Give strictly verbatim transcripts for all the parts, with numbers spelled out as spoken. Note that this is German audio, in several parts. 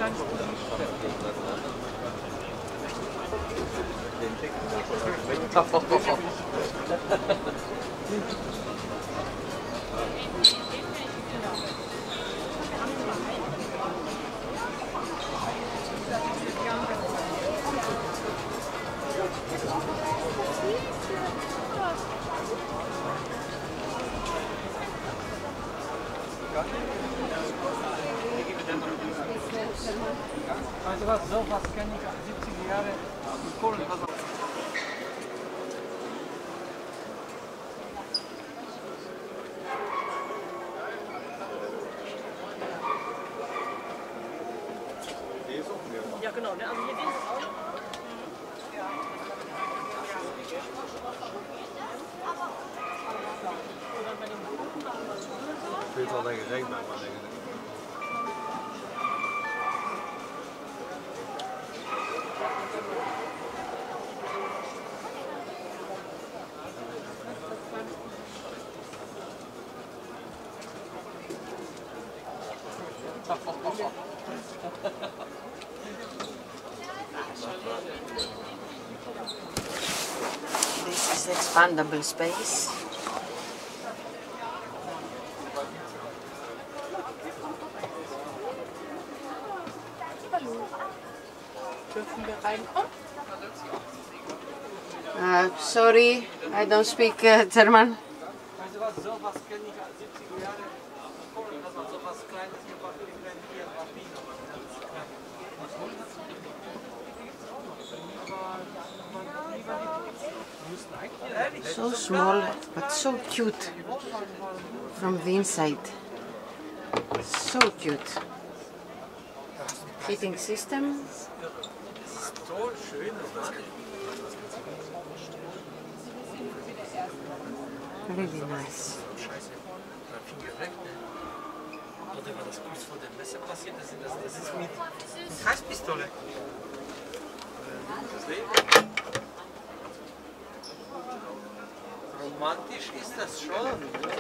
kleines Bruder. Weißt du was, sowas kenne ich siebziger Jahre in Polen. Ja genau, ne? Also hier den ist auch. Ik vind het wel lekker recht bij, maar denk ik. This is expandable space. Dürfen wir reinkommen? Uh, sorry, I don't speak uh, German. Weißt du was, sowas kenne ich als siebziger Jahre in Polen, dass man sowas Kleines gemacht hat, wie wenn hier in Berlin, aber ganz klein. So small, but so cute from the inside. So cute. Heating system. So schön, das war Really nice. Scheiße, da fing er weg, ne? Oder war das kurz vor der Messe passiert? Das, das, das ist mit Heißpistole. Romantisch ist das schon.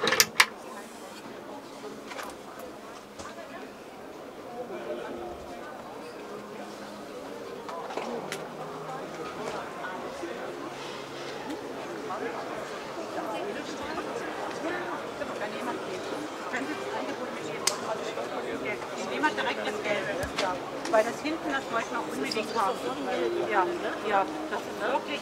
Jemand direkt das Gelbe, weil das hinten, das wollten wir unbedingt haben. Ja, ja, das ist wirklich.